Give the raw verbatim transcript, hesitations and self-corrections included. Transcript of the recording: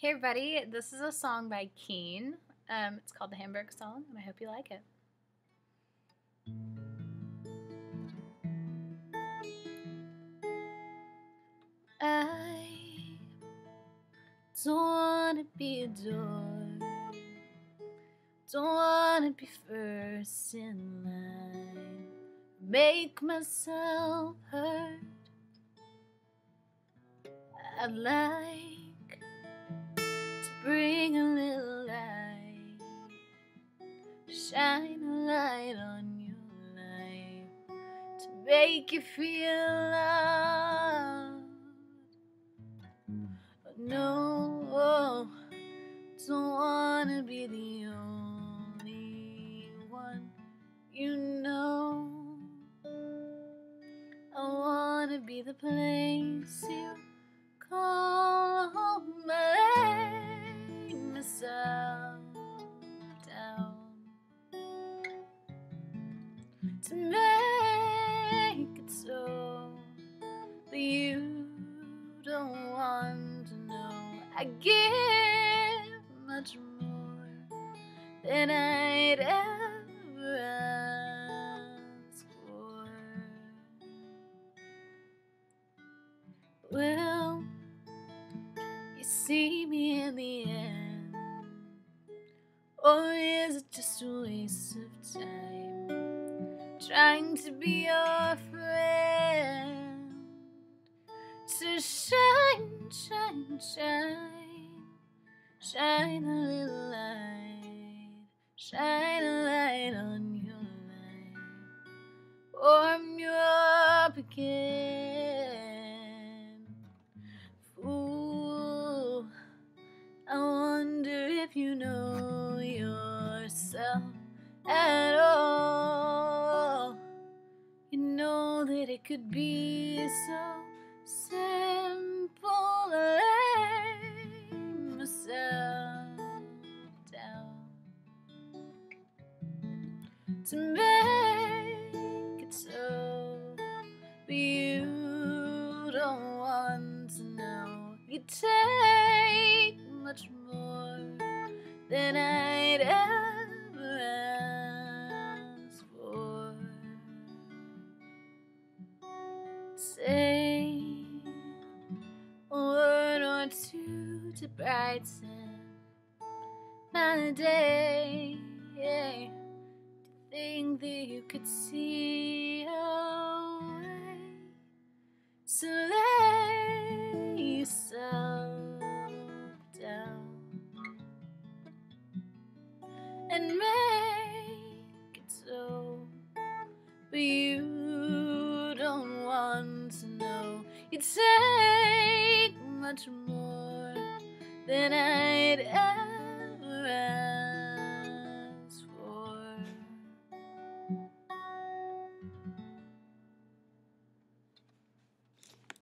Hey everybody, this is a song by Keane. Um, it's called the Hamburg song, and I hope you like it. I don't wanna be adored, don't wanna be first in line, make myself heard. I'd like to bring a little light, shine a light on your life, to make you feel loved. But no, don't wanna be the only one you know. I wanna be the place you call home. I lay myself down to make it so, but you don't want to know. I give much more than I'd ever ask for. Well, you see me in the end, or is it just a waste of time, trying to be your friend, to shine, shine, shine, shine a little light, shine a light on your life, warm you up again. Fool, I wonder if you know yourself at all. You know that it could be so simple. I lay myself down to make it so, but you don't want to know. You take much more than I'd ever ask for. Say a word or two to brighten my day, yeah. To think that you could see a way, so lay yourself down and make it so, but you don't want to know. You take much more than I'd ever